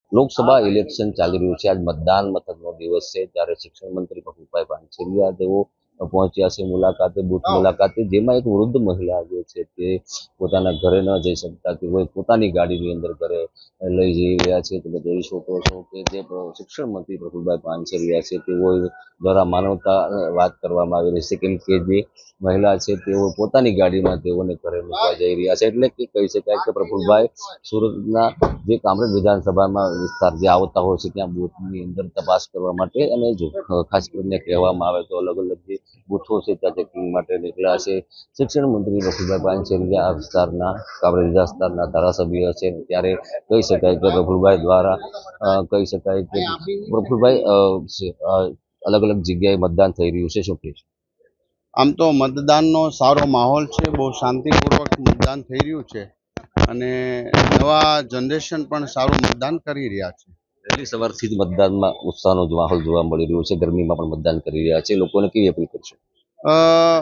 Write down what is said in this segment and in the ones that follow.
Lok Sabha election ચાલી રહ્યું છે। આજ મતદાન મથકનો દિવસ છે, ત્યારે શિક્ષણ મંત્રી પ્રફુલભાઈ પાનસેરિયા તેઓ પહોંચ્યા છે મુલાકાતે, બૂથ મુલાકાતે, જેમાં એક વૃદ્ધ મહિલા જે છે તે પોતાના ઘરે ન જઈ શકતા તેઓ પોતાની ગાડીની અંદર ઘરે લઈ જઈ રહ્યા છે। તમે જોઈ શકો છો કે જે શિક્ષણ મંત્રી પ્રફુલભાઈ પાનસેરિયા છે તેઓ દ્વારા માનવતા વાત કરવામાં આવી રહી છે, કેમ કે જે મહિલા છે તેઓ પોતાની ગાડીમાં તેઓને ઘરે મૂકવા જઈ રહ્યા છે। એટલે કે કહી શકાય કે પ્રફુલભાઈ સુરતના જે કામરેજ વિધાનસભામાં વિસ્તાર જે આવતા હોય છે ત્યાં બૂથની અંદર તપાસ કરવા માટે, અને જો ખાસ કરીને કહેવામાં આવે તો અલગ અલગ જે બૂથો છે ત્યાં ચેકિંગ માટે નીકળ્યા છે। શિક્ષણ મંત્રી પ્રફુલભાઈ પાનસેરિયા આ વિસ્તારના કામરેજ વિસ્તારના ધારાસભ્ય છે, ત્યારે કહી શકાય કે પ્રફુલભાઈ દ્વારા કહી શકાય કે પ્રફુલભાઈ અલગ અલગ જગ્યાએ મતદાન થઈ રહ્યું છે, શું કહેશો? આમ તો મતદાનનો સારો માહોલ છે, બહુ શાંતિપૂર્વક મતદાન થઈ રહ્યું છે અને નવા જનરેશન પણ સારું મતદાન કરી રહ્યા છે। વહેલી સવારથી જ મતદાનમાં ઉત્સાહનો માહોલ જોવા મળી રહ્યો છે, ગરમીમાં પણ મતદાન કરી રહ્યા છે, લોકોને કેવી અપીલ કરશે? અ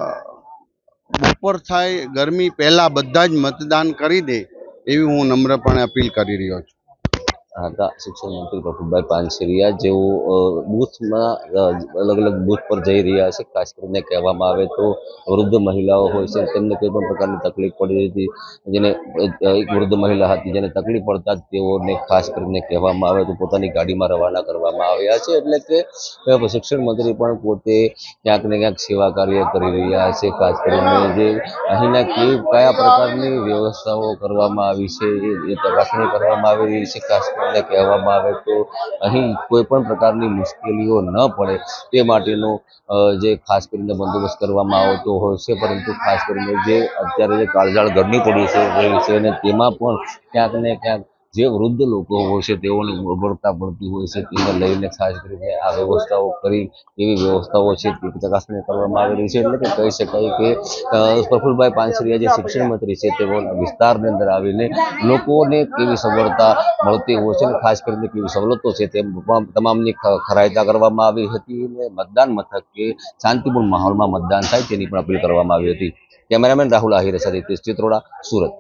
બપોર થાય ગરમી પહેલા બધા જ મતદાન કરી દે એવી હું નમ્રપણે અપીલ કરી રહ્યો છું। હતા શિક્ષણ મંત્રી પ્રફુલભાઈ પાનસેરિયા, જેઓ બૂથમાં અલગ અલગ બૂથ પર જઈ રહ્યા છે। ખાસ કરીને કહેવામાં આવે તો વૃદ્ધ મહિલાઓ હોય છે તેમને કોઈ પણ પ્રકારની તકલીફ પડી હતી, જેને એક વૃદ્ધ મહિલા હતી જેને તકલીફ પડતા જ તેઓને ખાસ કરીને કહેવામાં આવે તો પોતાની ગાડીમાં રવાના કરવામાં આવ્યા છે। એટલે કે શિક્ષણ મંત્રી પણ પોતે ક્યાંક ને ક્યાંક સેવા કાર્ય કરી રહ્યા છે। ખાસ કરીને જે અહીંના કયા પ્રકારની વ્યવસ્થાઓ કરવામાં આવી છે એ ચકાસણી કરવામાં આવી રહી છે। ખાસ કરીને કહેવામાં આવે તો અહીં કોઈ પણ પ્રકારની મુશ્કેલીઓ ન પડે તે માટેનો જે ખાસ કરીને બંદોબસ્ત કરવામાં આવતો હોય છે, પરંતુ ખાસ કરીને જે અત્યારે જે કાળઝાળ ગરમી પડી છે અને તેમાં પણ ક્યાંક ને ક્યાંક જે વૃદ્ધ લોકો હોય છે તેઓને અગવડતા પડતી હોય છે, તેને લઈને ખાસ કરીને આ વ્યવસ્થાઓ કરી એવી વ્યવસ્થાઓ છે તે ચકાસણી કરવામાં આવી રહી છે। એટલે કે કહી શકાય કે પ્રફુલભાઈ પાનસેરિયા જે શિક્ષણ મંત્રી છે તેઓના વિસ્તારની અંદર આવીને લોકોને કેવી સગવડતા મળતી હોય છે અને ખાસ કરીને કેવી સવલતો છે તે તમામની ખરાઈતા કરવામાં આવી હતી, અને મતદાન મથકે શાંતિપૂર્ણ માહોલમાં મતદાન થાય તેની પણ અપીલ કરવામાં આવી હતી। કેમેરામેન રાહુલ આહિર સાથે ચિત્રોડા, સુરત।